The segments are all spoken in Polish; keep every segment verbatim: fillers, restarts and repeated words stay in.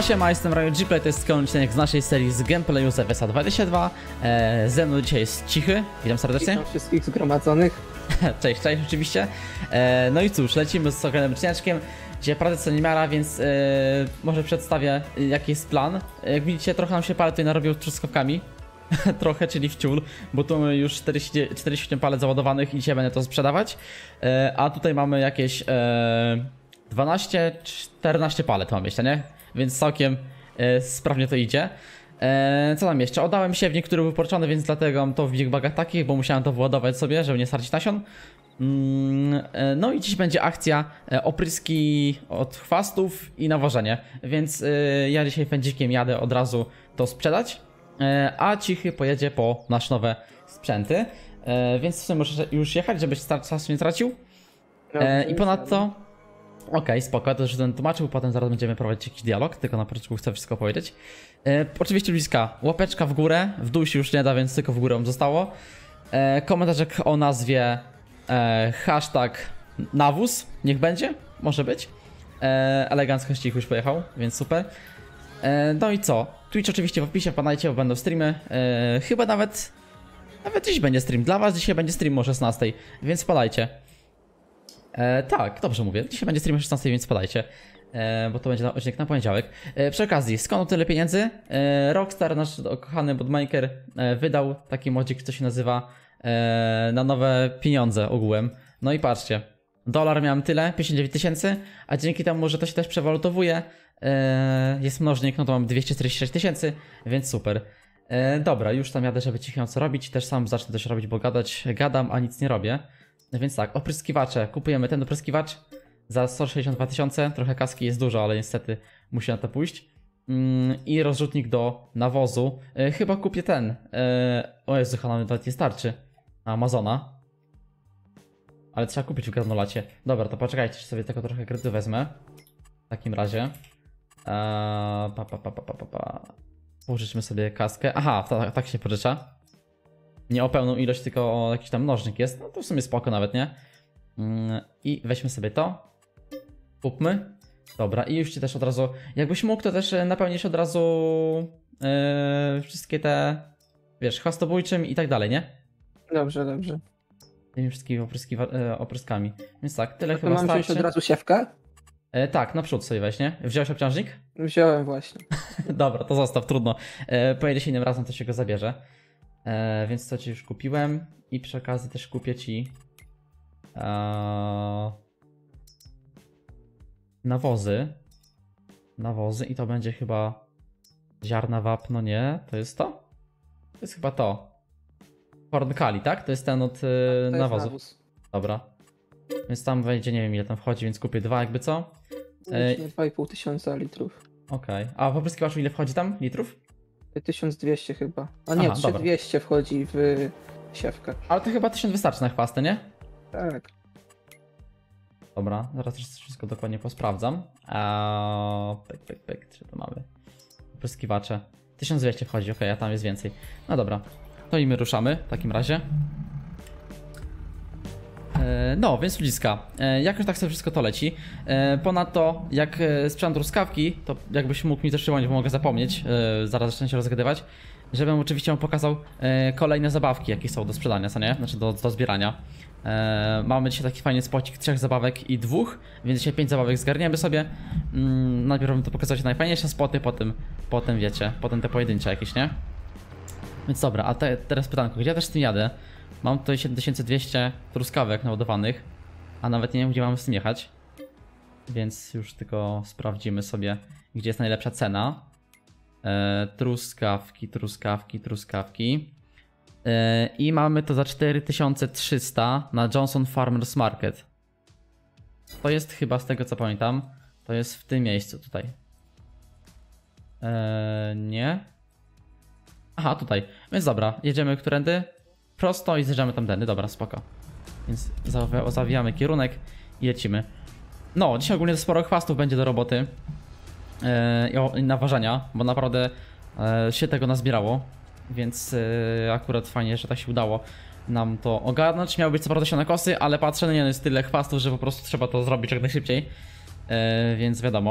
Siema, siema, jestem Ryan Gplay, to jest kolejny odcinek z naszej serii z gameplayu z F S A dwadzieścia dwa. e, Ze mną dzisiaj jest Cichy, witam serdecznie. Witam wszystkich zgromadzonych. Cześć, cześć oczywiście. e, No i cóż, lecimy z kolejnym odcineczkiem. Dzisiaj prawie co nie miara, więc e, może przedstawię jaki jest plan. Jak widzicie, trochę nam się palet tutaj narobił truskawkami. Trochę, czyli wciół, bo tu mamy już czterdzieści, czterdzieści osiem palet załadowanych i dzisiaj będę to sprzedawać. e, A tutaj mamy jakieś e, dwanaście czternaście palet mam jeszcze, nie? Więc całkiem e, sprawnie to idzie. e, Co tam jeszcze? Oddałem się w niektórych wyporczony, więc dlatego mam to w big bagach takich, bo musiałem to wyładować sobie, żeby nie stracić nasion. mm, e, No i dziś będzie akcja e, opryski od chwastów i nawożenie. Więc e, ja dzisiaj pędzikiem jadę od razu to sprzedać, e, a Cichy pojedzie po nasze nowe sprzęty. e, Więc w sumie muszę już jechać, żebyś czasu nie tracił. e, I ponadto Okej, okay, spoko, to już ten tłumaczył, potem zaraz będziemy prowadzić jakiś dialog, tylko na początku chcę wszystko powiedzieć. E, oczywiście ludziska, łapeczka w górę, w dół się już nie da, więc tylko w górę zostało. E, komentarzek o nazwie e, hashtag nawóz, niech będzie, może być. E, elegancko Cichuś pojechał, więc super. E, no i co? Twitch oczywiście w opisie, pamiętajcie, bo będą streamy. E, chyba nawet, nawet dziś będzie stream, dla was dzisiaj będzie stream o szesnastej, więc wpadajcie. E, tak, dobrze mówię. Dzisiaj będzie stream o szesnastej, więc spadajcie, e, bo to będzie na, odcinek na poniedziałek. E, przy okazji, skąd tyle pieniędzy? E, Rockstar, nasz kochany modmaker, e, wydał taki modzik, co się nazywa e, na nowe pieniądze ogółem. No i patrzcie, dolar miałem tyle, pięćdziesiąt dziewięć tysięcy, a dzięki temu, że to się też przewalutowuje, e, jest mnożnik, no to mam dwieście czterdzieści sześć tysięcy, więc super. E, dobra, już tam jadę, żeby cicho co robić. Też sam zacznę coś robić, bo gadać gadam, a nic nie robię. Więc tak, opryskiwacze. Kupujemy ten opryskiwacz za sto sześćdziesiąt dwa tysiące. Trochę kaski jest dużo, ale niestety musi na to pójść. Yy, I rozrzutnik do nawozu. Yy, chyba kupię ten. Yy, o Jezu, chyba nawet nie starczy. Amazona. Ale trzeba kupić w granulacie. Dobra, to poczekajcie, sobie tego trochę kredytu wezmę. W takim razie. Yy, pa, pa, pa, pa, pa, pa. Pożyczmy sobie kaskę. Aha, tak, tak się pożycza. Nie o pełną ilość, tylko o jakiś tam mnożnik jest. No to w sumie spoko nawet, nie? I weźmy sobie to. Kupmy. Dobra, i już ci też od razu... Jakbyś mógł, to też napełnić od razu yy, wszystkie te... Wiesz, chwastobójczym i tak dalej, nie? Dobrze, dobrze. Tymi wszystkimi opryskiwa- yy, opryskami. Więc tak, tyle To chyba mam starczy. wziąć od razu siewkę? Yy, tak, naprzód sobie weź, nie? Wziąłeś obciążnik? Wziąłem właśnie. Dobra, to zostaw, trudno. Yy, pojedzie się innym razem, to się go zabierze. E, więc to ci już kupiłem i przy okazji też kupię ci e, nawozy. Nawozy i to będzie chyba ziarna wapno, nie? To jest to? To jest chyba to. Corn Kali, tak? To jest ten od e, nawozu. Nawóz. Dobra. Więc tam wejdzie, nie wiem ile tam wchodzi, więc kupię dwa jakby co. E, dwa i pół tysiąca litrów. Okej. Okay. A po opryskiwaczu ile wchodzi tam litrów? tysiąc dwieście chyba. A nie, tysiąc dwieście wchodzi w siewkę. Ale to chyba tysiąc wystarczy na chwastę, nie? Tak. Dobra, zaraz też wszystko dokładnie posprawdzam. Eee, pyk, pyk, pyk, czy to mamy? Opryskiwacze. tysiąc dwieście wchodzi, ok, a tam jest więcej. No dobra, to i my ruszamy w takim razie. Eee, no, więc ludziska, eee, jakoś tak sobie wszystko to leci. Eee, ponadto, jak e, sprzedam truskawki, to jakbyś mógł mi też przypomnieć, bo mogę zapomnieć, eee, zaraz zacznę się rozgadywać, żebym oczywiście mu pokazał e, kolejne zabawki, jakie są do sprzedania, co nie? Znaczy do, do zbierania. E, mamy dzisiaj taki fajny spocik trzech zabawek i dwóch, więc dzisiaj pięć zabawek zgarniemy sobie. Mm, najpierw bym to pokazać najfajniejsze spoty, potem, potem wiecie, potem te pojedyncze jakieś, nie? Więc dobra, a te, teraz pytanko, gdzie ja też z tym jadę? Mam tutaj siedem tysięcy dwieście truskawek naładowanych, a nawet nie wiem, gdzie mamy z tym jechać. Więc już tylko sprawdzimy sobie, gdzie jest najlepsza cena. E, truskawki, truskawki, truskawki. E, I mamy to za cztery tysiące trzysta na Johnson Farmers Market. To jest chyba, z tego co pamiętam, to jest w tym miejscu tutaj. E, nie. Aha, tutaj. Więc dobra, jedziemy którędy? Prosto i zjeżdżamy tamtędy, dobra, spoko. Więc zawijamy kierunek i lecimy. No, dzisiaj ogólnie sporo chwastów będzie do roboty yy, i naważania, bo naprawdę yy, się tego nazbierało. Więc yy, akurat fajnie, że tak się udało nam to ogarnąć. Miały być co prawda sianokosy, ale patrzę, no nie, jest tyle chwastów, że po prostu trzeba to zrobić jak najszybciej. Yy, więc wiadomo.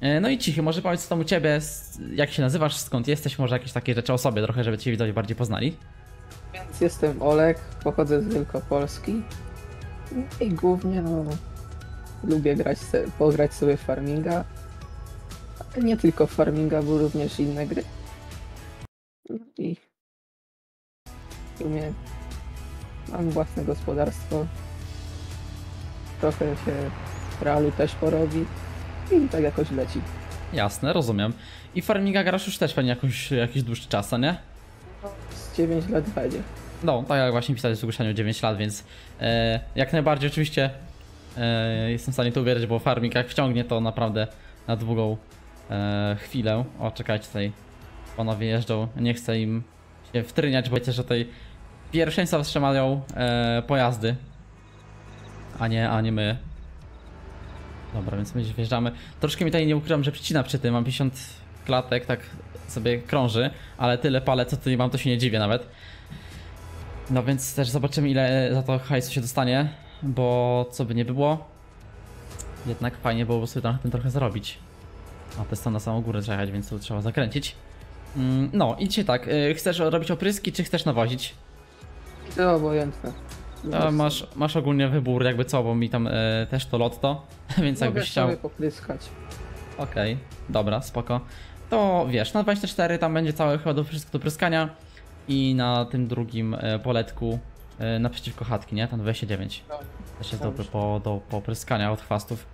E, no i Cichy, może powiedz co tam u ciebie, s- jak się nazywasz, skąd jesteś, może jakieś takie rzeczy o sobie trochę, żeby cię widzowie bardziej poznali. Więc jestem Olek, pochodzę z Wielkopolski i głównie no, lubię grać, se, pograć sobie w farminga, ale nie tylko w farminga, bo również inne gry. No i w sumie mam własne gospodarstwo, trochę się realu też porobi i tak jakoś leci. Jasne, rozumiem. I farminga grasz już też pewnie jakoś, jakiś dłuższy czas, co nie? Z dziewięć lat będzie. No, tak jak właśnie pisałeś w zgłoszeniu dziewięć lat, więc e, jak najbardziej oczywiście e, jestem w stanie to uwierzyć, bo farming jak wciągnie to naprawdę na długą e, chwilę. O, czekajcie, tutaj panowie jeżdżą, nie chcę im się wtryniać, bo wiecie, że tutaj pierwszeństwa wstrzymają e, pojazdy, a nie, a nie my. Dobra, więc my wjeżdżamy. Troszkę mi tutaj nie ukrywam, że przycina przy tym, mam pięćdziesiąt klatek, tak sobie krąży, ale tyle palec co tutaj mam, to się nie dziwię nawet. No więc też zobaczymy, ile za to hajsu się dostanie, bo co by nie było, jednak fajnie byłoby sobie na tym trochę zarobić. A to jest tam na samą górę jechać, więc tu trzeba zakręcić. Mm, no i dzisiaj tak, y, chcesz robić opryski, czy chcesz nawozić? To obojętne. To masz, masz ogólnie wybór jakby co, bo mi tam y, też to lotto, więc Mogę jakbyś chciał... sobie popryskać. Okej, okay, dobra, spoko. To wiesz, na dwadzieścia cztery tam będzie całe chyba do, wszystko do pryskania i na tym drugim e, poletku e, naprzeciwko chatki, nie? Tam dwadzieścia dziewięć. Też jest dobry po, do popryskania od chwastów.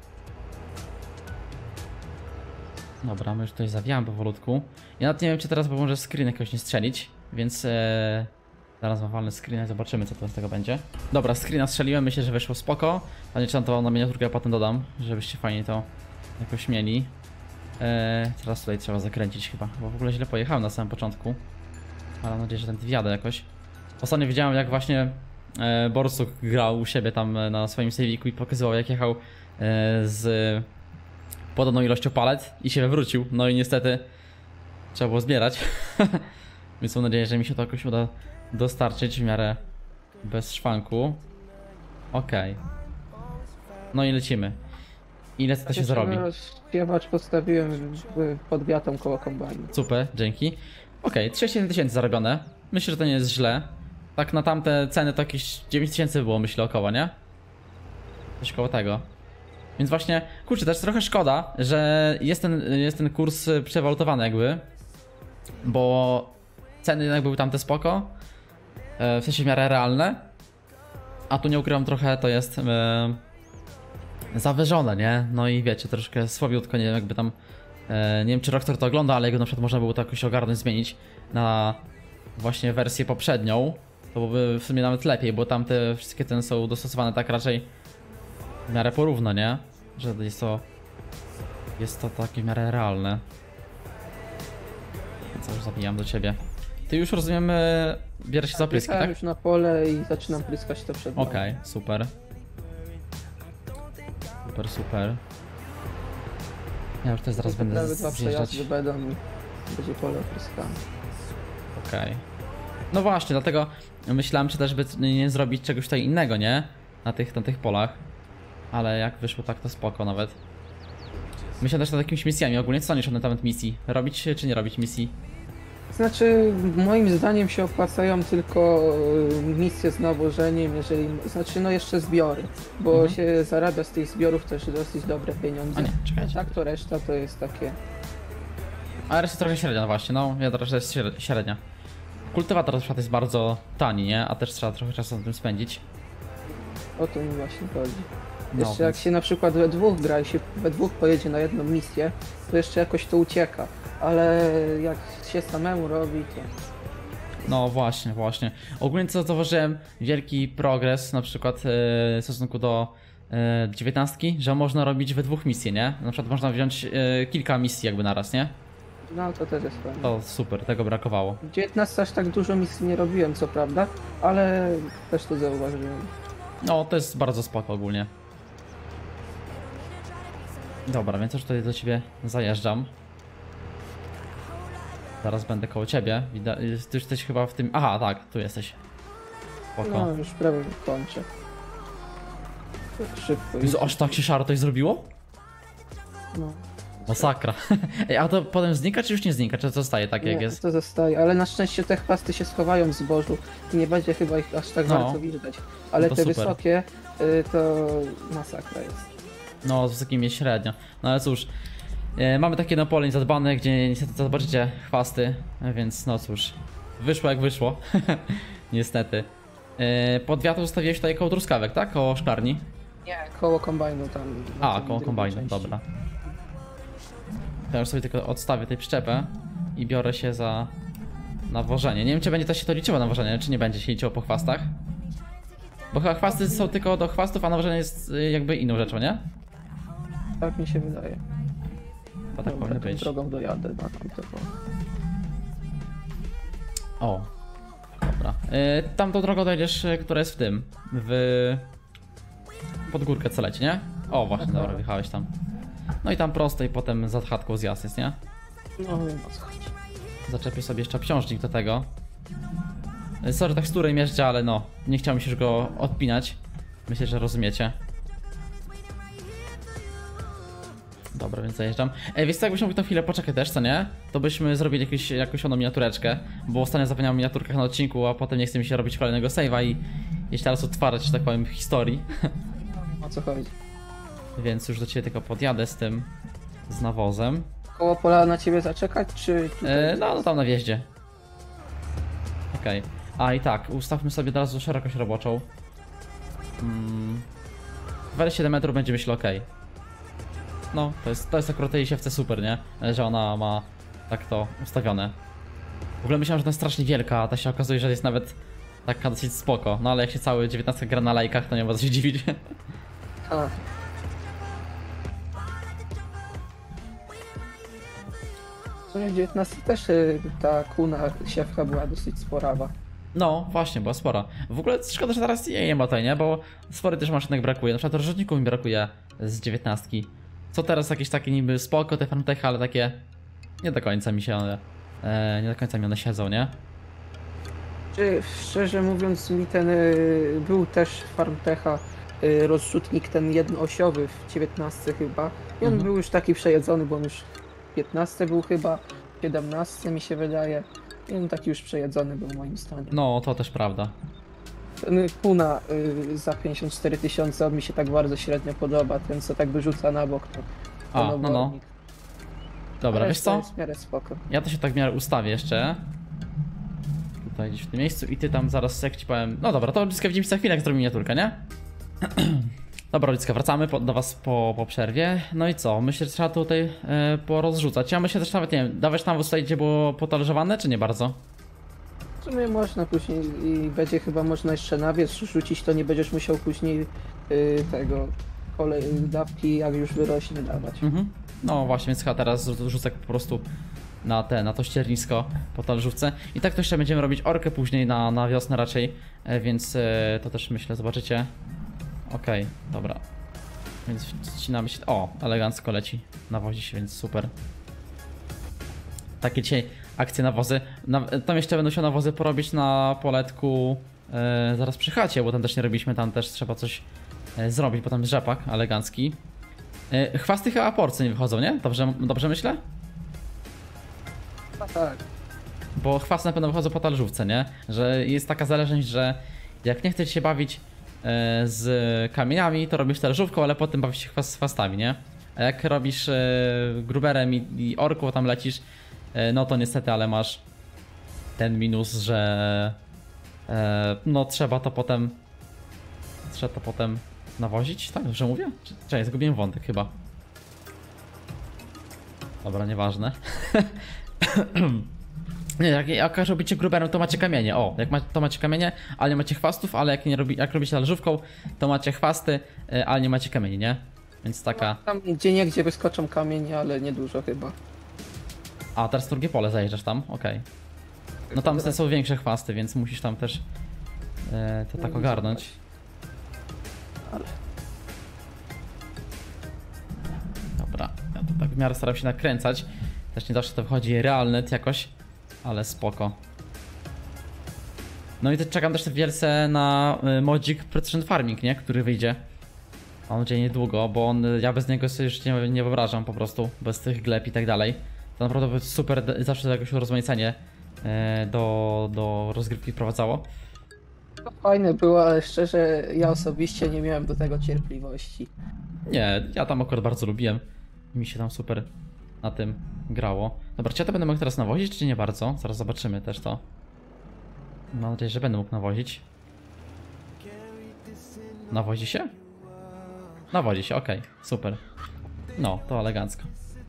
Dobra, my już tutaj zawijamy powolutku. Ja nawet nie wiem, czy teraz bo może screen jakoś nie strzelić, więc e, zaraz mam walny screen i zobaczymy, co to z tego będzie. Dobra, screena strzeliłem, myślę, że wyszło spoko. A nie czytam to na miniaturkę, a potem dodam, żebyście fajnie to jakoś mieli. Eee, teraz tutaj trzeba zakręcić chyba, bo w ogóle źle pojechałem na samym początku. Ale mam nadzieję, że ten wjadę jakoś. Ostatnio widziałem, jak właśnie e, Borsuk grał u siebie tam e, na swoim sejwiku i pokazywał, jak jechał e, z podobną ilością palet i się wywrócił. No i niestety trzeba było zbierać. Więc mam nadzieję, że mi się to jakoś uda dostarczyć w miarę bez szwanku. Okej. Okay. No i lecimy. Ile to się zarobi? Rozsiewacz postawiłem pod wiatą koło kombajnu. Super, dzięki. Okej, okay, trzydzieści jeden tysięcy zarobione. Myślę, że to nie jest źle. Tak na tamte ceny to jakieś dziewięć tysięcy było, myślę, około, nie? Coś koło tego. Więc właśnie, kurczę, też trochę szkoda, że jest ten, jest ten kurs przewalutowany jakby. Bo ceny jednak były tamte spoko. W sensie w miarę realne. A tu nie ukrywam trochę, to jest yy, zawyżone, nie? No i wiecie, troszkę słabiutko, nie wiem jakby tam yy, nie wiem czy Rockstar to ogląda, ale jakby na przykład można było to jakoś ogarnąć, zmienić na właśnie wersję poprzednią. To byłoby w sumie nawet lepiej, bo tam te wszystkie ceny są dostosowane tak raczej w miarę porówno, nie? Że jest to jest to takie w miarę realne. Co już zabijam do ciebie. Ty już rozumiem, bierze się za pryski, tak? już na pole i zaczynam pryskać to przed. Okej, okay, super. Super, super. Ja już też zaraz będę Nawet dwa zjeżdżać. przejazdy będą i będzie pole opryskane. Okej. Okay. No właśnie, dlatego myślałem, czy też by nie zrobić czegoś tutaj innego, nie? Na tych, na tych polach. Ale jak wyszło tak, to spoko nawet. Myślę też nad jakimiś misjami. Ogólnie co sądzisz na temat misji? Robić czy nie robić misji? Znaczy, moim zdaniem się opłacają tylko misje z nawożeniem, jeżeli, znaczy no jeszcze zbiory, bo mhm. się zarabia z tych zbiorów też dosyć dobre pieniądze. A nie, czekajcie. Tak to reszta to jest takie... A reszta trochę średnia, no właśnie, no, ja reszta jest średnia. Kultywator na przykład jest bardzo tani, nie? A też trzeba trochę czasu na tym spędzić. O to mi właśnie chodzi. No, jeszcze jak więc... się na przykład we dwóch gra i się we dwóch pojedzie na jedną misję, to jeszcze jakoś to ucieka. Ale jak się samemu robi, to... No właśnie, właśnie. Ogólnie co zauważyłem, wielki progres na przykład yy, w stosunku do yy, dziewiętnastki, że można robić we dwóch misje, nie? Na przykład można wziąć yy, kilka misji jakby naraz, nie? No to też jest fajne. To super, tego brakowało. W dziewiętnastce aż tak dużo misji nie robiłem, co prawda, ale też to zauważyłem. No, to jest bardzo spoko ogólnie. Dobra, więc już tutaj do ciebie zajeżdżam. Zaraz będę koło ciebie. Widać, ty już jesteś chyba w tym... Aha, tak, tu jesteś. Spoko. No, już prawie kończę. Tak szybko. Jezu, aż tak się szaro coś zrobiło? No. Masakra. Ej, a to potem znika, czy już nie znika? Czy to zostaje tak, jak Nie, jest? to zostaje, ale na szczęście te chwasty się schowają w zbożu i nie będzie chyba ich aż tak No. bardzo widać. Ale to te super. wysokie y, to masakra jest. No, z takim jest średnio. No ale cóż, e, mamy takie no pole zadbane, gdzie niestety zobaczycie chwasty, e, więc no cóż, wyszło jak wyszło. Niestety. E, pod wiatr zostawiłeś tutaj koło truskawek, tak? Koło szklarni? Nie, koło kombajnu tam. na A, tym koło drugiej kombajnu, części. dobra. To ja już sobie tylko odstawię tej przyczepę i biorę się za nawożenie. Nie wiem, czy będzie też się to liczyło nawożenie, czy nie będzie się liczyło po chwastach. Bo chyba chwasty są tylko do chwastów, a nawożenie jest y, jakby inną rzeczą, nie? Tak mi się wydaje. Bo tak Dobra, powinno tą być. drogą dojadę na tamto. O. Dobra. Y, tamtą drogą dojdziesz, y, która jest w tym. W... Pod górkę co leci, nie? O, właśnie, Aha. dobra, wjechałeś tam. No i tam prosto i potem za chatką zjazd jest, nie? No wiem o co chodzi. Zaczepię sobie jeszcze obciążnik do tego. Y, Sorry, tak z której mierzcie, ale no, nie chciałem się już go odpinać. Myślę, że rozumiecie. Dobra, więc zajeżdżam. Ej, wiesz co, jakbyśmy mogli na chwilę poczekać też, co nie? To byśmy zrobili jakieś, jakąś oną miniatureczkę. Bo ostatnio zapomniałem o miniaturkach na odcinku, a potem nie chce mi się robić kolejnego save'a i jeszcze raz otwarać, że tak powiem, historii. O co chodzi. Więc już do ciebie tylko podjadę z tym, z nawozem. Koło pola na ciebie zaczekać, czy tutaj? E, no, no tam na wjeździe. Okej. A i tak, ustawmy sobie od razu szerokość roboczą. Mm. dwadzieścia siedem metrów będzie myślę ok. No, to jest, to jest akurat tej siewce super, nie? Że ona ma tak to ustawione. W ogóle myślałem, że to jest strasznie wielka, a ta się okazuje, że jest nawet taka dosyć spoko. No ale jak się cały dziewiętnastka gra na lajkach, to nie ma co się dziwić. A. W sumie w dziewiętnastce też y, ta kuna siewka była dosyć sporawa. No, właśnie, była spora. W ogóle szkoda, że teraz jej nie ma tutaj, nie? Bo spory też maszynek brakuje. Na przykład rozrzutników mi brakuje z dziewiętnastki. Co teraz jakieś takie niby spoko, te Farmtechy, ale takie nie do końca mi się one, e, nie do końca mi one siedzą, nie? Czy szczerze mówiąc mi ten y, był też w Farmtecha y, rozrzutnik ten jednoosiowy w dziewiętnastce chyba. I on Mhm. był już taki przejedzony, bo on już w piętnastce był chyba, w siedemnastce mi się wydaje. I on taki już przejedzony był moim zdaniem. No, to też prawda. Ten kuna y, za pięćdziesiąt cztery tysiące, on mi się tak bardzo średnio podoba, ten co tak wyrzuca na bok. To, A, ten no no. obornik. Dobra, Ale wiesz to co? jest w miarę spoko. Ja to się tak w miarę ustawię jeszcze. Tutaj gdzieś w tym miejscu i ty tam zaraz, jak ci powiem... No dobra, to Ludzka widzimy za chwilę, jak zrobimy miniaturkę, nie? Dobra, Ludzka, wracamy po, do was po, po przerwie. No i co? Myślę, że trzeba tutaj e, porozrzucać. Ja myślę też nawet, nie wiem, dawać tam tutaj, gdzie było potalerzowane, czy nie bardzo? W sumie można później i będzie chyba można jeszcze nawiec rzucić, to nie będziesz musiał później y, tego kolej dawki jak już wyrośnie dawać. Mhm. No właśnie, więc chyba teraz rzucę po prostu na te, na to ściernisko po talerzówce. I tak to jeszcze będziemy robić orkę później na, na wiosnę raczej, e, więc e, to też myślę, zobaczycie. Okej, dobra. Więc wcinamy się. O, elegancko leci. Nawozi się, więc super. Takie dzisiaj akcje nawozy. Na, tam jeszcze będą się nawozy porobić na poletku e, zaraz przy chacie, bo tam też nie robiliśmy, tam też trzeba coś e, zrobić, bo tam jest rzepak elegancki. E, chwasty chyba porcy nie wychodzą, nie? Dobrze, dobrze myślę? A tak. Bo chwasty na pewno wychodzą po talerzówce, nie? Że jest taka zależność, że jak nie chcesz się bawić e, z kamieniami, to robisz talerzówką, ale potem bawisz się chwas, z chwastami, nie? A jak robisz e, gruberem i, i orką, tam lecisz, e, no to niestety, ale masz ten minus, że e, no trzeba to potem trzeba to potem nawozić, tak? Dobrze mówię? Czy- Czekaj, zgubiłem wątek chyba. Dobra, nieważne. Nie, jak, jak robicie gruberem, to macie kamienie. O, jak ma, to macie kamienie, ale nie macie chwastów, ale jak nie robi, jak robicie talerzówką, to macie chwasty, y, ale nie macie kamieni, nie? Więc taka. Tam gdzie niegdzie wyskoczą kamienie, ale niedużo chyba. A, teraz drugie pole zajeżdżasz tam? Okej. No tam te są większe chwasty, więc musisz tam też y, to tak ogarnąć. Ale Dobra, ja to tak w miarę staram się nakręcać. Też nie zawsze to wychodzi realne jakoś, ale spoko. No i też czekam też w wielce na y, modzik Precision Farming, nie? Który wyjdzie. Mam nadzieję niedługo, bo on, ja bez niego sobie już nie, nie wyobrażam po prostu, bez tych gleb i tak dalej. To naprawdę by super zawsze jakieś urozmaicenie e, do, do rozgrywki wprowadzało. To fajne było, ale szczerze ja osobiście nie miałem do tego cierpliwości. Nie, ja tam akurat bardzo lubiłem. Mi się tam super na tym grało. Dobra, czy ja to będę mógł teraz nawozić, czy nie bardzo? Zaraz zobaczymy też to. Mam nadzieję, że będę mógł nawozić. Nawozi się? Nawozi się, okej, okay, super. No, to elegancko.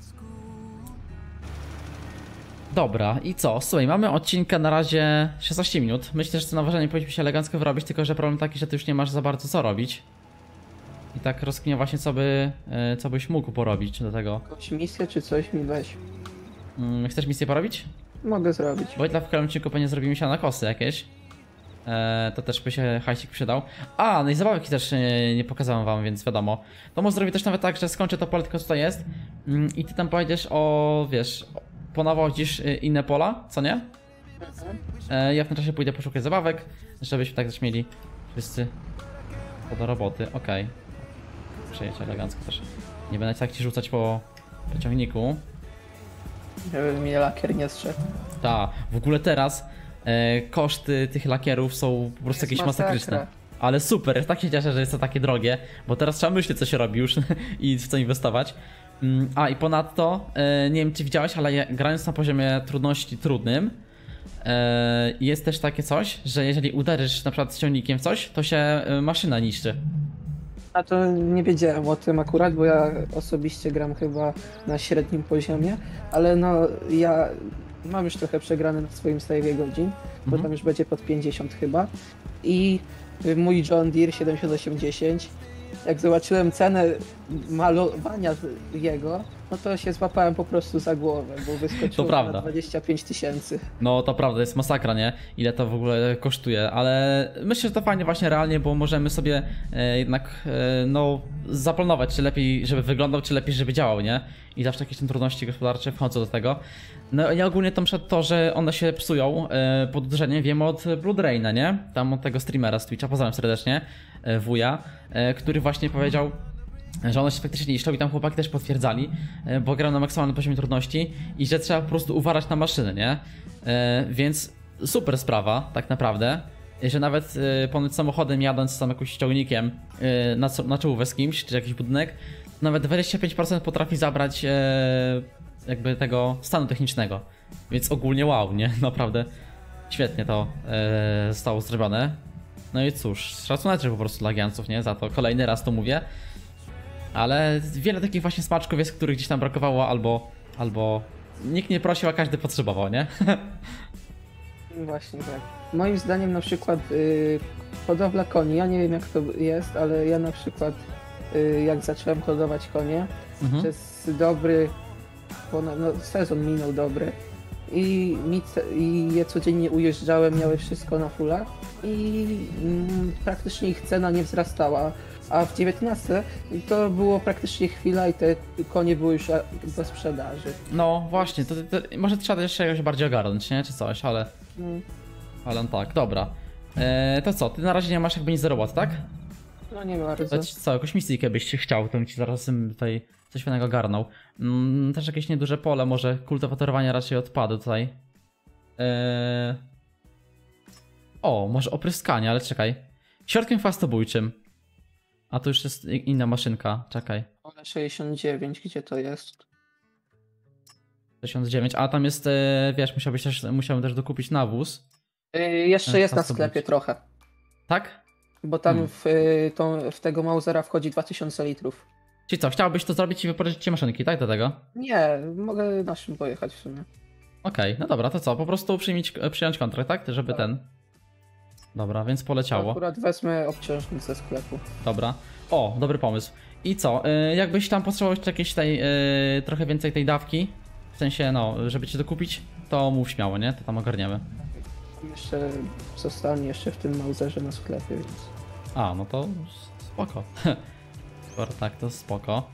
Dobra, i co? Słuchaj, mamy odcinka na razie szesnaście minut. Myślę, że to nawożenie powinniśmy się elegancko wyrobić, tylko że problem taki, że ty już nie masz za bardzo co robić. I tak rozkminiam właśnie, co by, co byś mógł porobić do tego. Jakąś misję czy coś mi weź. Hmm, chcesz misję porobić? Mogę zrobić. Bo dla w kolejnym odcinku pewnie zrobimy się na kosy jakieś. Eee, to też by się hajsik przydał. A, no i zabawki też nie, nie pokazałem wam, więc wiadomo. To może zrobić też nawet tak, że skończę to pole, tylko co to jest. Mm, I ty tam pojedziesz o, wiesz, ponawodzisz inne pola, co nie? Eee, ja w tym czasie pójdę poszukać zabawek, żebyśmy tak też mieli wszyscy po do roboty. Okej. Okay. Przejedź elegancko też. Nie będę tak ci rzucać po, po ciągniku. Żeby mnie lakier nie strzegł. Ta, w ogóle teraz e, koszty tych lakierów są po prostu jakieś masakra. masakryczne. Ale super, tak się cieszę, że jest to takie drogie, bo teraz trzeba myśleć, co się robi już i w co inwestować. Mm, a i ponadto, e, nie wiem czy widziałeś, ale ja, grając na poziomie trudności trudnym, e, jest też takie coś, że jeżeli uderzysz na przykład z ciągnikiem w coś, to się e, maszyna niszczy. A to nie wiedziałem o tym akurat, bo ja osobiście gram chyba na średnim poziomie, ale no ja mam już trochę przegrane na swoim save'ie godzin, bo Mhm. tam już będzie pod pięćdziesiąt chyba. I mój John Deere siedemdziesiąt osiem dziesięć, jak zobaczyłem cenę malowania jego, no to się złapałem po prostu za głowę, bo wyskoczyło To prawda. na dwadzieścia pięć tysięcy. No to prawda, jest masakra, nie? Ile to w ogóle kosztuje, ale myślę, że to fajnie właśnie realnie, bo możemy sobie e, jednak e, no zaplanować, czy lepiej żeby wyglądał, czy lepiej żeby działał, nie? I zawsze jakieś tam trudności gospodarcze wchodzą do tego. No ja ogólnie tam przed to, że one się psują e, pod uderzeniem wiem od Blood Raina, nie? Tam od tego streamera z Twitcha, pozdrawiam serdecznie, e, wuja, e, który właśnie powiedział, że one się faktycznie niszczą i tam chłopaki też potwierdzali, e, bo grał na maksymalnym poziomie trudności i że trzeba po prostu uważać na maszyny, nie? E, więc super sprawa, tak naprawdę, że nawet e, ponoć samochodem jadąc tam jakimś ciągnikiem e, na, na czołówę z kimś, czy jakiś budynek, nawet dwadzieścia pięć procent potrafi zabrać e, jakby tego stanu technicznego. Więc ogólnie wow, nie? Naprawdę świetnie to e, zostało zrobione. No i cóż, szacunek po prostu dla Gianców, nie? Za to kolejny raz to mówię. Ale wiele takich właśnie smaczków jest, których gdzieś tam brakowało, albo, albo nikt nie prosił, a każdy potrzebował, nie? Właśnie tak. Moim zdaniem na przykład y, hodowla koni, ja nie wiem jak to jest, ale ja na przykład y, jak zacząłem hodować konie, Mhm. przez dobry, ponad, no, sezon minął dobry i, mi, i je codziennie ujeżdżałem, miały wszystko na fullach i mm, praktycznie ich cena nie wzrastała. A w dziewiętnastce to było praktycznie chwila i te konie były już do sprzedaży. No właśnie, to, to, to może trzeba jeszcze jakoś bardziej ogarnąć, nie? Czy coś, ale... Mm. Ale no tak, dobra. E, to co, ty na razie nie masz jakby nic do roboty, tak? No nie bardzo. To ci co, jakąś mistyjkę byś chciał, to bym ci zaraz tutaj coś fajnego ogarnął. Mm, też jakieś nieduże pole, może kultywatorowania raczej odpadu tutaj. E... O, może opryskanie, ale czekaj. Środkiem chwastobójczym. A to już jest inna maszynka, czekaj. One sześćdziesiąt dziewięć, gdzie to jest? sześćdziesiąt dziewięć, a tam jest, e, wiesz, musiałbyś też, musiałbym też dokupić nawóz. Yy, jeszcze E, jest na chwastobójczy. sklepie trochę, Tak? bo tam Hmm. w, y, tą, w tego Mausera wchodzi dwa tysiące litrów. Czyli co, chciałbyś to zrobić i wypożyczyć ci maszynki, tak, do tego? Nie, mogę naszym pojechać w sumie. Okej, no dobra, to co, po prostu przyjmieć, przyjąć kontrakt, tak? Żeby Tak. ten... Dobra, więc poleciało. Akurat wezmę obciążnik ze sklepu. Dobra. O, dobry pomysł. I co, y, jakbyś tam potrzebował jeszcze jakieś tej, y, trochę więcej tej dawki, w sensie, no, żeby ci dokupić, to mów śmiało, nie? To tam ogarniemy. Jeszcze zostanie jeszcze w tym Mauserze na sklepie, więc... A, no to spoko. Skoro tak, to spoko.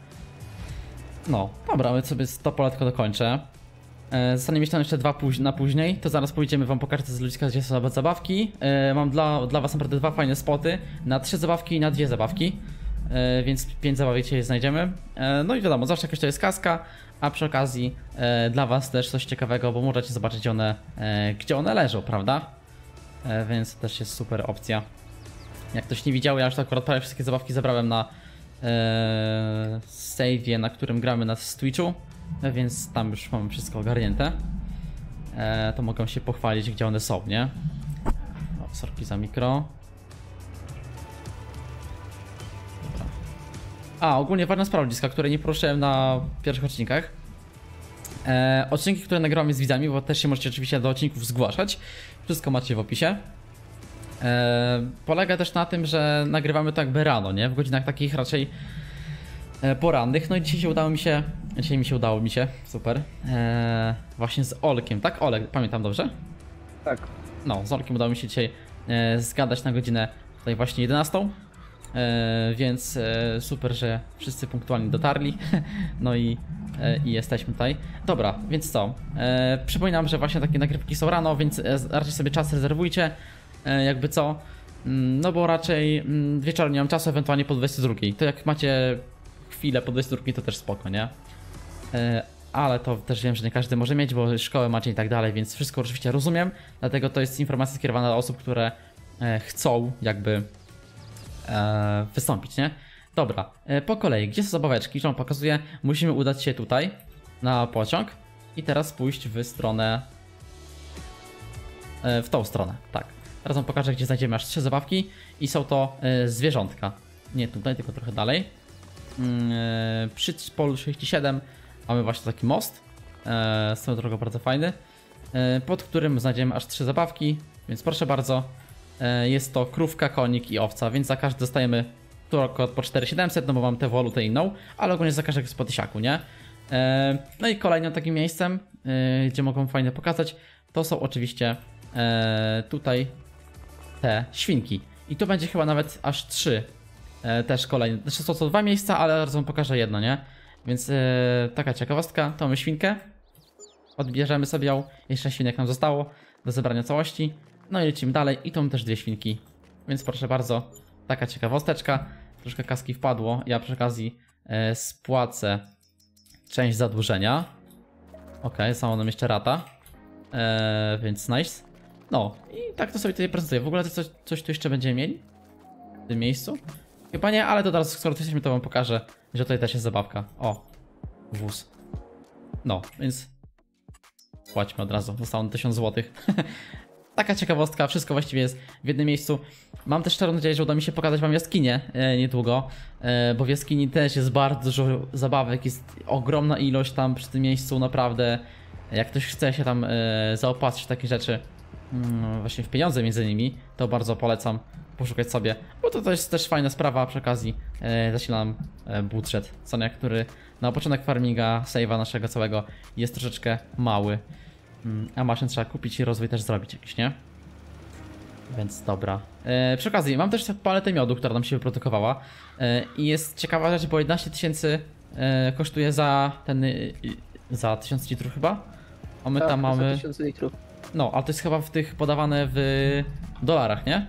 No, dobra, więc sobie to poletko dokończę. E, Zostanie mieć tam jeszcze dwa póź na później, to zaraz pójdziemy wam pokażę z ludzika, gdzie są zabawki. E, mam dla, dla was naprawdę dwa fajne spoty, na trzy zabawki i na dwie zabawki. e, więc pięć zabawek dzisiaj znajdziemy. E, no i wiadomo, zawsze jakaś to jest kaska, a przy okazji e, dla was też coś ciekawego, bo możecie zobaczyć gdzie one, e, gdzie one leżą, prawda? E, więc to też jest super opcja. Jak ktoś nie widział, ja już akurat prawie wszystkie zabawki zebrałem na e, save'ie, na którym gramy na Twitchu, e, więc tam już mamy wszystko ogarnięte. E, to mogą się pochwalić, gdzie one są, nie? O, sorki za mikro. Dobra. A, ogólnie ważna sprawa, ludziska, której nie poruszyłem na pierwszych odcinkach. E, odcinki, które nagrywamy z widzami, bo też się możecie oczywiście do odcinków zgłaszać. Wszystko macie w opisie. E, polega też na tym, że nagrywamy to jakby rano, nie? W godzinach takich raczej e, porannych. No i dzisiaj się udało mi się, dzisiaj mi się udało mi się, super, e, właśnie z Olkiem, tak? Olek, pamiętam dobrze? Tak. No, z Olkiem udało mi się dzisiaj e, zgadać na godzinę tutaj właśnie jedenastą, e, więc e, super, że wszyscy punktualnie dotarli, no i, e, i jesteśmy tutaj. Dobra, więc co, e, przypominam, że właśnie takie nagrywki są rano, więc e, raczej sobie czas rezerwujcie. Jakby co, no bo raczej wieczorem nie mam czasu, ewentualnie po dwudziestej drugiej. To jak macie chwilę po dwudziestej drugiej, to też spoko, nie? Ale to też wiem, że nie każdy może mieć, bo szkołę macie i tak dalej, więc wszystko oczywiście rozumiem. Dlatego to jest informacja skierowana do osób, które chcą jakby wystąpić, nie? Dobra, po kolei, gdzie są zabaweczki, że wam pokazuję, musimy udać się tutaj na pociąg i teraz pójść w stronę, w tą stronę, tak. Teraz wam pokażę, gdzie znajdziemy aż trzy zabawki i są to y, zwierzątka. Nie tutaj, tylko trochę dalej. Yy, przy polu sześćdziesiąt siedem mamy właśnie taki most. Yy, z tą drogą bardzo fajny. Yy, pod którym znajdziemy aż trzy zabawki, więc proszę bardzo. Yy, jest to krówka, konik i owca, więc za każdy dostajemy tu akurat po cztery tysiące siedemset, no bo mam tę wolutę inną, ale ogólnie za każdego jest po tysiaku, nie? Yy, no i kolejnym takim miejscem, yy, gdzie mogą fajnie pokazać, to są oczywiście yy, tutaj te świnki. I tu będzie chyba nawet aż trzy e, też kolejne. Znaczy są to dwa miejsca, ale zaraz wam pokażę jedno, nie? Więc e, taka ciekawostka. To mamy świnkę. Odbierzemy sobie ją. Jeszcze świnek nam zostało do zebrania całości. No i lecimy dalej. I tu mamy też dwie świnki. Więc proszę bardzo, taka ciekawosteczka. Troszkę kaski wpadło. Ja przy okazji e, spłacę część zadłużenia. Ok, samo nam jeszcze rata. E, więc nice. No i tak to sobie tutaj prezentuję. W ogóle to coś, coś tu jeszcze będziemy mieli? W tym miejscu? Chyba nie, ale to teraz, skoro tu jesteśmy, to wam pokażę, że tutaj też jest zabawka. O, wóz. No, więc płaćmy od razu. Zostało tysiąc złotych. Taka ciekawostka, wszystko właściwie jest w jednym miejscu. Mam też szczerą nadzieję, że uda mi się pokazać wam jaskinię e, niedługo, e, bo w jaskini też jest bardzo dużo zabawek, jest ogromna ilość tam przy tym miejscu, naprawdę. Jak ktoś chce się tam e, zaopatrzyć w takie rzeczy, mm, właśnie w pieniądze między innymi, to bardzo polecam poszukać sobie, bo to, to jest też fajna sprawa, przy okazji e, zasilam e, budżet, co nie, który na początek farminga, save'a naszego całego jest troszeczkę mały. A maszyn trzeba kupić i rozwój też zrobić jakiś, nie? Więc dobra. E, przy okazji, mam też paletę miodu, która nam się wyprodukowała. E, I jest ciekawa rzecz, bo jedenaście tysięcy e, kosztuje za ten... E, za tysiąc litrów chyba? A my tak, tam mamy... tysiąc litrów. No, ale to jest chyba w tych podawane w dolarach, nie?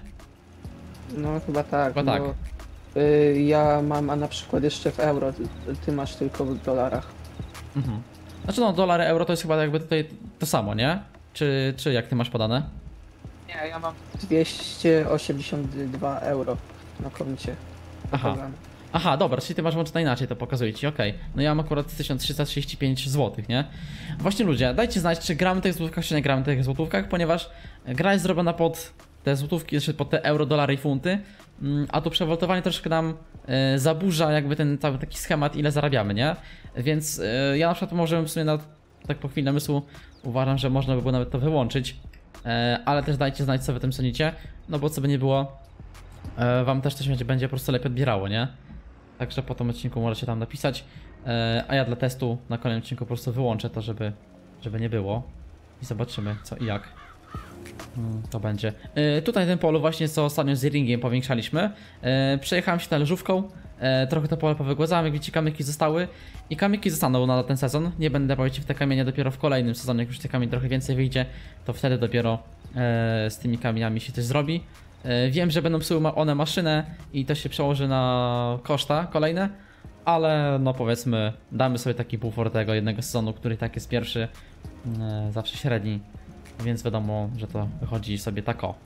No chyba tak. Chyba tak. Bo, y, ja mam, a na przykład jeszcze w euro, ty, ty masz tylko w dolarach. Mhm. Znaczy no, dolary, euro to jest chyba jakby tutaj to samo, nie? Czy, czy jak ty masz podane? Nie, ja mam dwieście osiemdziesiąt dwa euro na koncie. Aha. Aha, dobra, czyli ty masz łączne inaczej, to pokazuję ci, okej. Okay. No ja mam akurat tysiąc trzysta trzydzieści pięć złotych, nie? Właśnie ludzie, dajcie znać, czy gramy w tych złotówkach, czy nie gramy w tych złotówkach, ponieważ gra jest zrobiona pod te złotówki, znaczy pod te euro, dolary i funty, a tu przewoltowanie troszkę nam y, zaburza jakby ten cały taki schemat, ile zarabiamy, nie? Więc y, ja na przykład może w sumie na, tak po chwili namysłu uważam, że można by było nawet to wyłączyć, y, ale też dajcie znać, co wy tym sądzicie, no bo co by nie było, y, wam też coś będzie, będzie po prostu lepiej odbierało, nie? Także po tym odcinku możecie tam napisać, y, a ja dla testu na kolejnym odcinku po prostu wyłączę to, żeby, żeby nie było i zobaczymy co i jak. Hmm, to będzie. Yy, tutaj na tym polu właśnie co ostatnio z ringiem powiększaliśmy. Yy, przejechałem się talerzówką, yy, trochę to pole powygładzałem, jak widzicie kamyki zostały i kamyki zostaną na ten sezon. Nie będę bawić w te kamienie dopiero w kolejnym sezonie, jak już tych kamieni trochę więcej wyjdzie, to wtedy dopiero yy, z tymi kamieniami się coś zrobi. E, wiem, że będą psuły one maszynę i to się przełoży na koszta kolejne, ale no powiedzmy, damy sobie taki bufor tego jednego sezonu, który tak jest pierwszy, e, zawsze średni, więc wiadomo, że to wychodzi sobie tak o.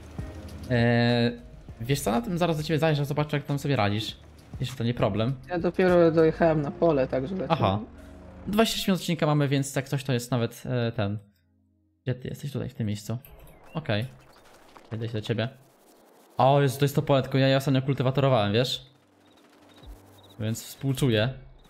E, wiesz co, na tym zaraz do ciebie zajrzę, zobaczę jak tam sobie radzisz, jeśli to nie problem. Ja dopiero dojechałem na pole, także... Aha. dwadzieścia sześć minut odcinka mamy, więc jak coś to jest nawet e, ten... Gdzie ty jesteś? Tutaj, w tym miejscu. Okej. Okay. Jedę się do ciebie. O, Jezu, to jest to pole, tylko ja je ostatnio kultywatorowałem, wiesz? Więc współczuję.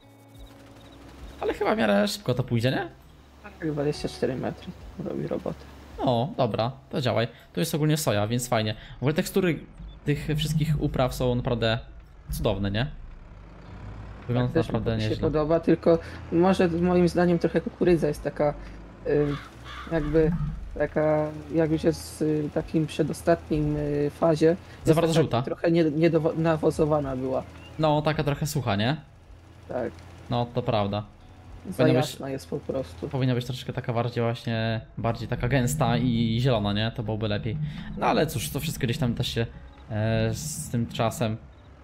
Ale chyba w miarę szybko to pójdzie, nie? Tak, dwadzieścia cztery metry robi robotę. No, dobra, to działaj. Tu jest ogólnie soja, więc fajnie. W ogóle tekstury tych wszystkich upraw są naprawdę cudowne, nie? Wygląda Tak, naprawdę mi się nieźle. podoba, tylko może moim zdaniem trochę kukurydza jest taka y, jakby taka, jak już jest w takim przedostatnim y, fazie. Za jest bardzo taka żółta. Trochę nie, nienawozowana była. No, taka trochę sucha, nie? Tak, No, to prawda. za Powinno być- jasna jest po prostu. Powinna być troszeczkę taka bardziej właśnie, bardziej taka gęsta i zielona, nie? To byłoby lepiej. No ale cóż, to wszystko gdzieś tam też się e, z tym czasem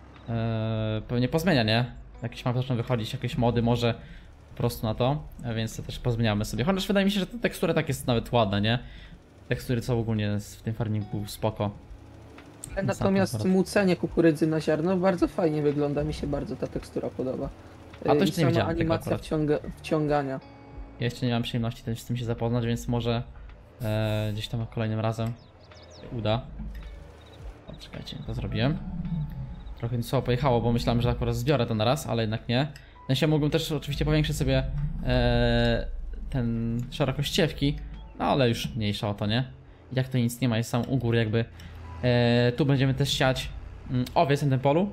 e, pewnie pozmienia, nie? Jakieś mapy zaczną wychodzić, jakieś mody może po prostu na to, e, więc to też pozmieniamy sobie. Chociaż wydaje mi się, że ta tekstura tak jest nawet ładna, nie? Tekstury są ogólnie w tym farmingu spoko. Natomiast Ostatnio mucenie kukurydzy na ziarno bardzo fajnie wygląda, mi się bardzo ta tekstura podoba. A to Y, jeszcze i nie sama widziałem tego animacja akurat. wciąga, wciągania. Ja jeszcze nie mam przyjemności też z tym się zapoznać, więc może e, gdzieś tam kolejnym razem się uda. O, czekajcie, to zrobiłem. Trochę mi słabo pojechało, bo myślałem, że akurat zbiorę to na raz, ale jednak nie. No się mógłbym też oczywiście powiększyć sobie e, ten szerokość ściewki, no ale już mniejsza o to, nie? Jak to nic nie ma, jest sam u góry jakby. E, tu będziemy też siać mm, owiec na tym polu.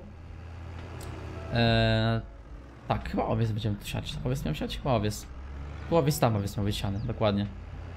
E, tak, chyba owiec będziemy tu siać. Owiec miał siać? Chyba owiec. Tu owiec tam owiec miał być siany, dokładnie.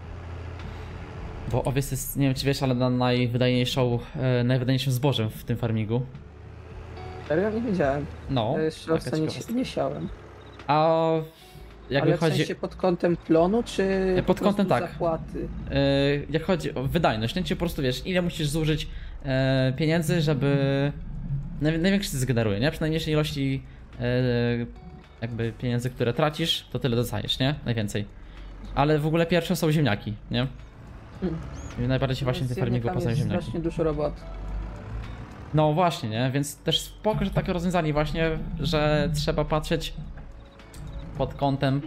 Bo owiec jest, nie wiem czy wiesz, ale na najwydajniejszą, e, najwydajniejszym zbożem w tym farmingu. Serio? Nie wiedziałem. No, Ja jeszcze taka owca nie, ciekawostka. nie siałem. A jakby Ale w chodzi, sensie pod kątem plonu, czy Pod po kątem prostu tak. zapłaty? e, jak chodzi o wydajność, nie? Czy po prostu wiesz, ile musisz zużyć e, pieniędzy, żeby naj, największy zysk generuje, nie? Przy najmniejszej ilości e, jakby pieniędzy, które tracisz, to tyle dostajesz, nie? Najwięcej. Ale w ogóle pierwsze są ziemniaki, nie? Hmm. I najbardziej się właśnie w Z tym farmingu ziemniakami poznają jest ziemniaki. strasznie dużo robot. No właśnie, nie? Więc też spoko, że takie rozwiązali właśnie, że trzeba patrzeć pod kątem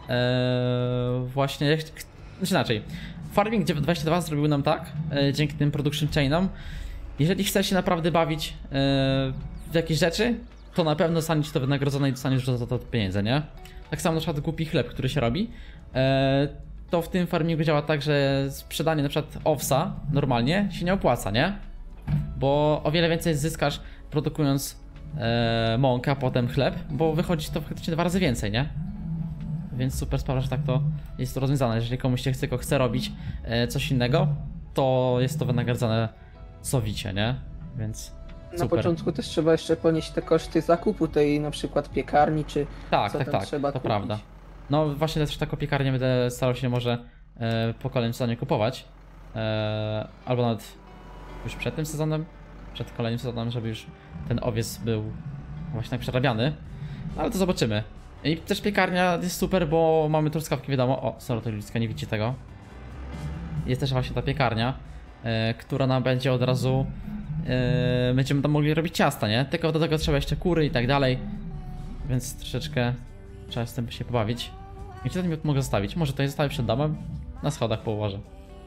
e, właśnie, jak- znaczy inaczej. Farming dwadzieścia dwa zrobił nam tak, e, dzięki tym production chainom. Jeżeli chcesz się naprawdę bawić e, w jakieś rzeczy, to na pewno zostanie ci to wynagrodzone i dostaniesz za to pieniądze, nie? Tak samo na przykład głupi chleb, który się robi. E, to w tym farmingu działa tak, że sprzedanie na przykład owsa normalnie się nie opłaca, nie? Bo o wiele więcej zyskasz produkując e, mąkę, a potem chleb, bo wychodzi to faktycznie dwa razy więcej, nie? Więc super sprawa, że tak to jest to rozwiązane. Jeżeli komuś się chce, tylko chce robić e, coś innego, to jest to wynagradzane sowicie, nie? Więc Na super. początku też trzeba jeszcze ponieść te koszty zakupu tej na przykład piekarni, czy Tak, co tak, tam tak, trzeba to kupić. prawda. No właśnie też taką piekarnię będę starał się może e, po kolejnym sezonie kupować. E, albo nawet już przed tym sezonem, przed kolejnym sezonem, żeby już ten owiec był właśnie tak przerabiany. No, ale to zobaczymy. I też piekarnia jest super, bo mamy truskawki, wiadomo. O, sorry, to ludzka, nie widzi tego. Jest też właśnie ta piekarnia, e, która nam będzie od razu... E, będziemy tam mogli robić ciasta, nie? Tylko do tego trzeba jeszcze kury i tak dalej. Więc troszeczkę trzeba z tym się pobawić. I czy ten miód mogę zostawić? Może to jest zostawię przed domem? Na schodach położę.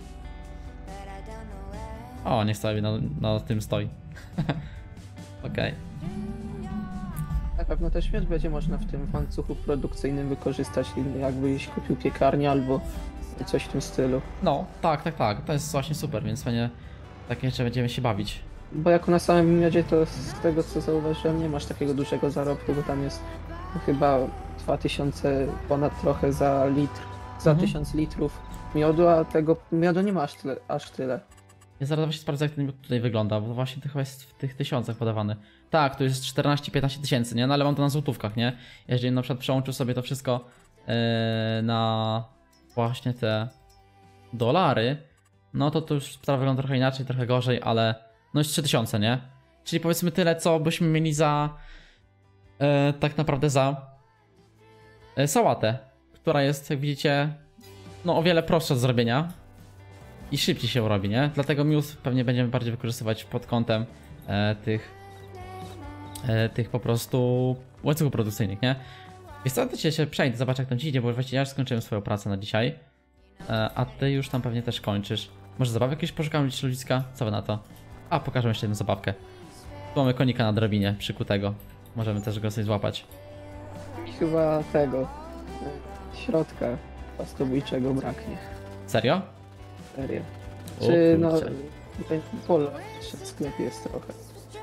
O, niech sobie na, na tym stoi. Okej. Na pewno też miód będzie można w tym łańcuchu produkcyjnym wykorzystać, jakbyś kupił piekarnię albo coś w tym stylu. No, tak, tak, tak. To jest właśnie super, więc fajnie takie jeszcze będziemy się bawić. Bo jako na samym miodzie to z tego co zauważyłem nie masz takiego dużego zarobku, bo tam jest chyba dwa tysiące ponad trochę za litr, za Mhm. tysiąc litrów miodu, a tego miodu nie ma aż tyle. Aż tyle. Ja zaraz właśnie sprawdzę, jak ten miód tutaj wygląda, bo właśnie to chyba jest w tych tysiącach podawany. Tak, to jest czternaście piętnaście tysięcy, nie? No ale mam to na złotówkach, nie? Jeżeli na przykład przełączył sobie to wszystko yy, na właśnie te dolary, no to to już sprawa wygląda trochę inaczej, trochę gorzej, ale no jest trzy tysiące, nie? Czyli powiedzmy tyle, co byśmy mieli za, e, tak naprawdę za e, sałatę, która jest, jak widzicie, no o wiele prostsza do zrobienia i szybciej się robi, nie? Dlatego miód pewnie będziemy bardziej wykorzystywać pod kątem e, tych, e, tych po prostu łańcuchów produkcyjnych, nie? Więc co, to cię się przejdę, zobacz jak tam ci idzie, bo właściwie ja już skończyłem swoją pracę na dzisiaj. E, a ty już tam pewnie też kończysz. Może zabawek jakieś poszukamy gdzieś ludziska? Co wy na to? A, pokażę jeszcze jedną zabawkę. Tu mamy konika na drabinie, przykutego. Możemy też go sobie złapać. Chyba tego e, środka pastobójczego braknie. Serio? Serio. O Czy no kurczę. ten polo jeszcze w sklepie jest trochę.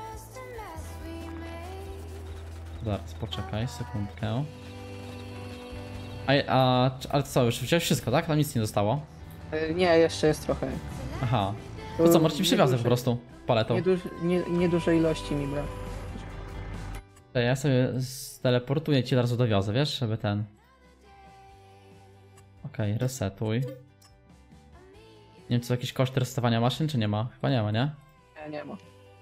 Zaraz, poczekaj, sekundkę. A, a, ale co, już wziąłeś wszystko, tak? Tam nic nie zostało? E, Nie, jeszcze jest trochę. Aha. To co, może ci przywiozę po nieduże- prostu paletą. Nieduż, nie, nieduże ilości mi brak. To ja sobie teleportuję ci od razu dowiozę, wiesz, żeby ten... Okej, okay, resetuj. Nie wiem, czy są jakieś koszty resetowania maszyn, czy nie ma? Chyba nie ma, nie? Nie, nie ma.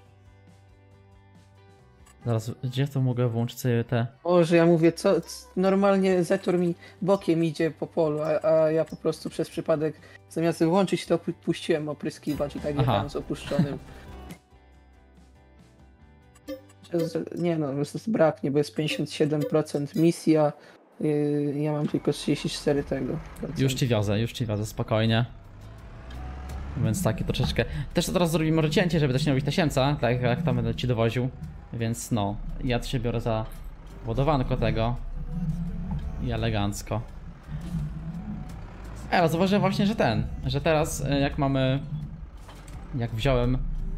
Zaraz, gdzie to mogę włączyć sobie te... Boże, ja mówię, co, c- normalnie Zetor mi bokiem idzie po polu, a, a ja po prostu przez przypadek zamiast włączyć to pu- puściłem opryskiwacz i tak Aha. jechałem z opuszczonym. Że- Nie no, jest braknie, bo jest pięćdziesiąt siedem procent misja, yy, ja mam tylko trzydzieści cztery tego. Już ci wiozę, już ci wiozę, spokojnie. Więc takie troszeczkę... Też to teraz zrobimy może cięcie, żeby też nie robić tasiemca, tak jak tam będę ci dowoził. Więc no, ja to się biorę za ładowanko tego. I elegancko. E, ale zauważyłem właśnie, że ten, że teraz e, jak mamy... Jak wziąłem...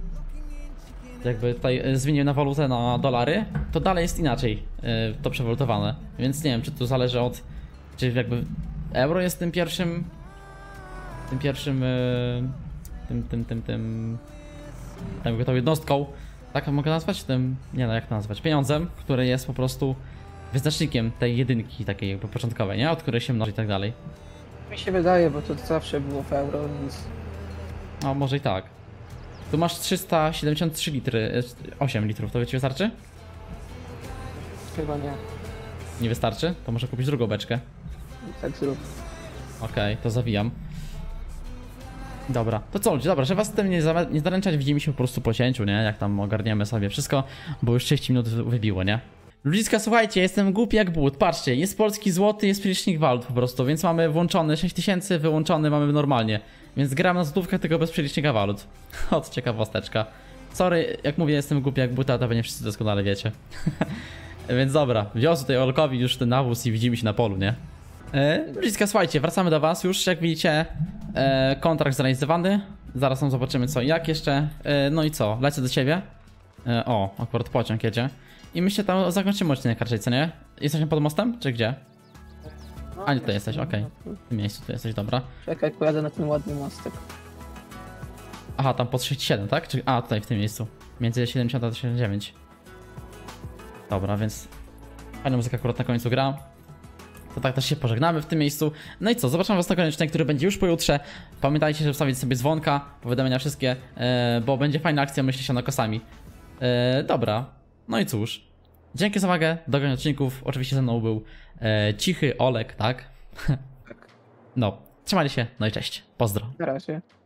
Jakby tutaj e, zmieniłem na walutę na dolary, to dalej jest inaczej e, to przewalutowane. Więc nie wiem, czy to zależy od... Czy jakby euro jest tym pierwszym... Tym pierwszym... e, Tym, tym, tym, tym... Jakby tą jednostką, tak mogę nazwać? Tym... Nie no, jak to nazwać? Pieniądzem, który jest po prostu wyznacznikiem tej jedynki takiej jakby początkowej, nie? Od której się mnoży i tak dalej. Mi się wydaje, bo to zawsze było w euro, więc No może i tak. Tu masz trzysta siedemdziesiąt trzy litry, e, osiem litrów, to ci wystarczy? chyba nie. Nie wystarczy? To może kupić drugą beczkę. Tak zrób. Okej, to zawijam. Dobra, to co ludzie, dobra, że was z tym nie, za, nie zaręczać, widzimy się po prostu po cięciu, nie? Jak tam ogarniemy sobie wszystko, bo już trzydzieści minut wy- wybiło, nie? Ludziska, słuchajcie, jestem głupi jak but, patrzcie, jest polski złoty, jest przelicznik walut po prostu, więc mamy włączony sześć tysięcy, wyłączony mamy normalnie. Więc gram na złotówkę tylko bez przelicznika walut. Od ciekawosteczka. Sorry, jak mówię, jestem głupi jak but, a to pewnie wszyscy doskonale wiecie. Więc dobra, wiozę tutaj Olkowi już ten nawóz i widzimy się na polu, nie? E, Ludziska, słuchajcie, wracamy do was już, jak widzicie, e, kontrakt zrealizowany. Zaraz tam zobaczymy co i jak jeszcze. E, no i co, lecę do ciebie. E, o, akurat pociąg jedzie. I myślę tam zakończymy odcinek raczej, co nie? Jesteśmy pod mostem, czy gdzie? No, A nie, tutaj jesteś, okej. W tym miejscu tu jesteś, dobra. Czekaj, pojadę na ten ładny mostek. Aha, tam po trzydzieści siedem, tak? Czy... A, tutaj w tym miejscu. Między siedemdziesiąt a siedemdziesiąt dziewięć. Dobra, więc fajna muzyka akurat na końcu gra. To tak też się pożegnamy w tym miejscu. No i co, zobaczamy was na kolejny odcinek, który będzie już pojutrze. Pamiętajcie, żeby wstawić sobie dzwonka, powiadomienia wszystkie, e, bo będzie fajna akcja, myślę się, na kosami. E, dobra, no i cóż. Dzięki za uwagę, do kolejnych odcinków. Oczywiście ze mną był e, Cichy Olek, tak? Tak. No, trzymajcie się, no i cześć. Pozdro. Na razie.